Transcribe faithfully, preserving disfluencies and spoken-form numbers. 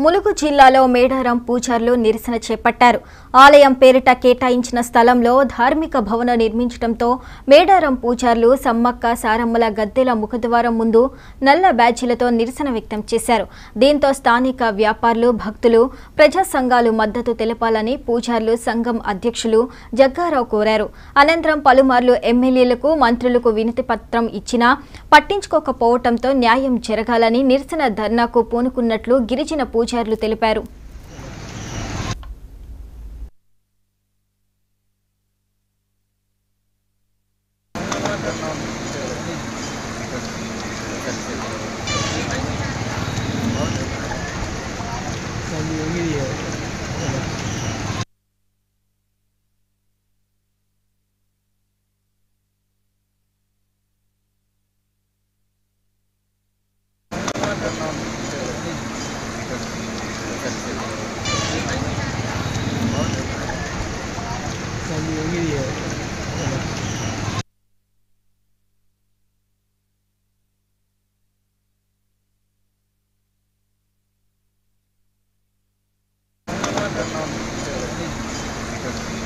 ములుగు జిల్లాలో మేడారం పూజారులు నిరసన చేపట్టారు. ఆలయం పేరిట కేటాయించిన స్థలంలో ధార్మిక భవన నిర్మించడంతో మేడారం పూజారులు సమ్మక్క సారమ్మల గద్దెల ముఖద్వారం ముందు నల్ల బ్యాడ్జీలతో నిరసన వ్యక్తం చేశారు. దీంతో స్థానిక వ్యాపారులు, భక్తులు, ప్రజా సంఘాలు మద్దతు తెలపాలని పూజారులు సంఘం అధ్యక్షులు జగ్గారావు కోరారు. అనంతరం పలుమార్లు ఎమ్మెల్యేలకు, మంత్రులకు వినతి పత్రం ఇచ్చినా పట్టించుకోకపోవడంతో న్యాయం జరగాలని నిరసన ధర్నాకు పూనుకున్నట్లు గిరిజన పూజారులు తెలిపారు. Medaram